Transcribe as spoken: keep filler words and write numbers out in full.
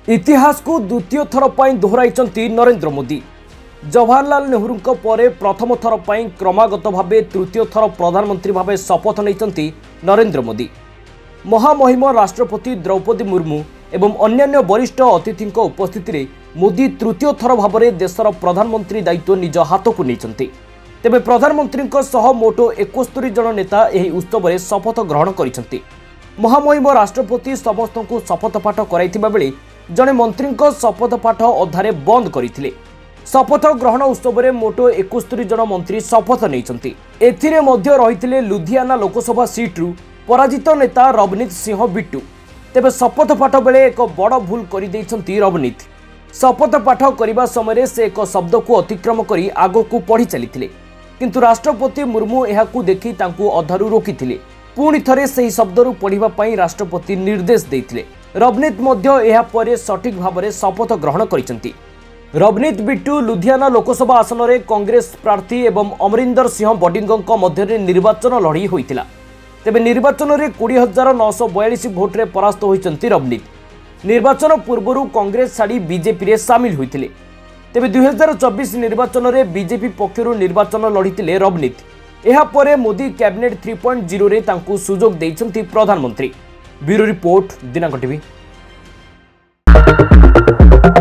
इतिहास को द्वितीय थर पर दोहराई नरेंद्र मोदी। जवाहरलाल नेहरू पर प्रथम थर पर क्रमागत भाव तृतीय थर प्रधानमंत्री भाव शपथ नहीं नरेंद्र मोदी। महामहिम राष्ट्रपति द्रौपदी मुर्मू एवं अन्यान्य वरिष्ठ अतिथि उपस्थित में मोदी तृतीय थर भाव में देशर प्रधानमंत्री दायित्व निज हाथ को नहीं। तेबे प्रधानमंत्री मोट इकहत्तर जन नेता यह उत्सव में शपथ ग्रहण कर महामहिम राष्ट्रपति समस्त को शपथ पाठ कराइथिबा बेले जड़े मंत्री शपथ पाठ अधारे बंद करथिले। शपथ ग्रहण उत्सव में मोट इकहत्तर जन मंत्री शपथ नहीं। एथिरे मध्य रहिथिले लुधियाना लोकसभा सीट्रु पराजित नेता रवनीत सिंह बिट्टू। तेबे शपथ पाठ बेले एक बड़ भूल कर रवनीत। शपथ पाठ करने समय से एक शब्द को अतिक्रम कर आग को पढ़ी चली किंतु राष्ट्रपति मुर्मू यहाकू देखि तांकू अधारू रोकिथिले। पुणी थरे सही शब्दरू पढ़िबा पई राष्ट्रपति निर्देश देथिले। रवनीत मध्य एहा परे सठिक भाव में शपथ ग्रहण करिसेंती। रवनीत बिट्टू लुधियाना लोकसभा आसन में कांग्रेस प्रार्थी एवं अमरिंदर सिंह बडिंगक मध्य निर्वाचन लड़ी होइतिला। तेबे निर्वाचन में बीस हजार नौ सौ बयालीस भोट्रे परास्त होइचंती रवनीत। निर्वाचन पूर्व कांग्रेस छाड़ी बीजेपी रे सामिल होइतिले। तेबे दुई हजार चौबीस निर्वाचन में बीजेपी पक्षर निर्वाचन लड़ीते रवनीत। एहा परे Modi cabinet three point zero रे तांकू सुजोग देइछंती प्रधानमंत्री। ब्यूरो रिपोर्ट दिनांक टीवी।